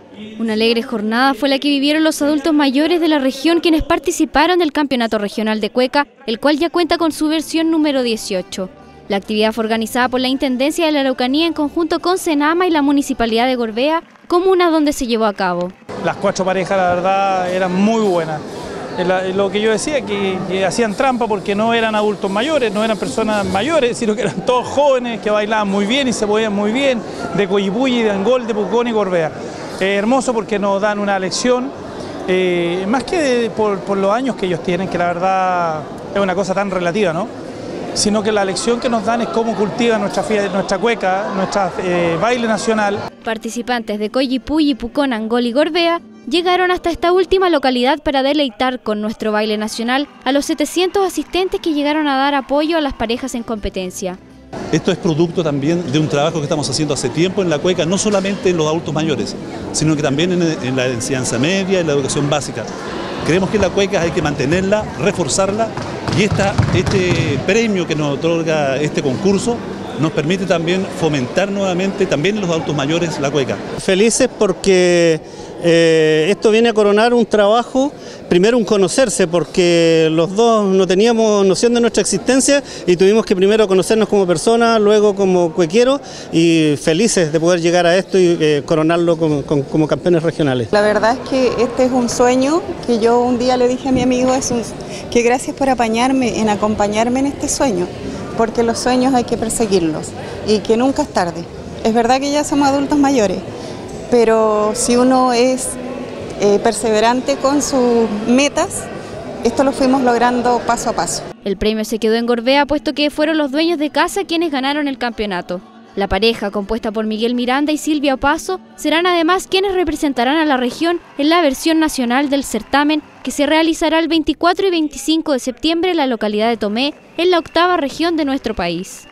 Una alegre jornada fue la que vivieron los adultos mayores de la región quienes participaron del Campeonato Regional de Cueca, el cual ya cuenta con su versión número 18. La actividad fue organizada por la Intendencia de la Araucanía en conjunto con Senama y la Municipalidad de Gorbea, comuna donde se llevó a cabo. Las 4 parejas, la verdad, eran muy buenas. Lo que yo decía, que hacían trampa porque no eran adultos mayores, no eran personas mayores, sino que eran todos jóvenes que bailaban muy bien y se movían muy bien, de Coyipulli, de Angol, de Pucón y Gorbea. Hermoso porque nos dan una lección, más que por los años que ellos tienen, que la verdad es una cosa tan relativa, ¿no? Sino que la lección que nos dan es cómo cultivan nuestra cueca, nuestra baile nacional. Participantes de Coyipulli, Pucón, Angol y Gorbea llegaron hasta esta última localidad para deleitar con nuestro baile nacional a los 700 asistentes que llegaron a dar apoyo a las parejas en competencia. Esto es producto también de un trabajo que estamos haciendo hace tiempo en la cueca, no solamente en los adultos mayores, sino que también en la enseñanza media, en la educación básica. Creemos que la cueca hay que mantenerla, reforzarla, y este premio que nos otorga este concurso nos permite también fomentar nuevamente también en los adultos mayores la cueca. Felices porque esto viene a coronar un trabajo, primero un conocerse, porque los dos no teníamos noción de nuestra existencia y tuvimos que primero conocernos como personas, luego como cuequeros, y felices de poder llegar a esto y coronarlo como campeones regionales. La verdad es que este es un sueño que yo un día le dije a mi amigo, que gracias por acompañarme en este sueño, porque los sueños hay que perseguirlos y que nunca es tarde. Es verdad que ya somos adultos mayores, pero si uno es perseverante con sus metas, esto lo fuimos logrando paso a paso. El premio se quedó en Gorbea puesto que fueron los dueños de casa quienes ganaron el campeonato. La pareja, compuesta por Miguel Miranda y Silvia Opaso, serán además quienes representarán a la región en la versión nacional del certamen que se realizará el 24 y 25 de septiembre en la localidad de Tomé, en la 8ª región de nuestro país.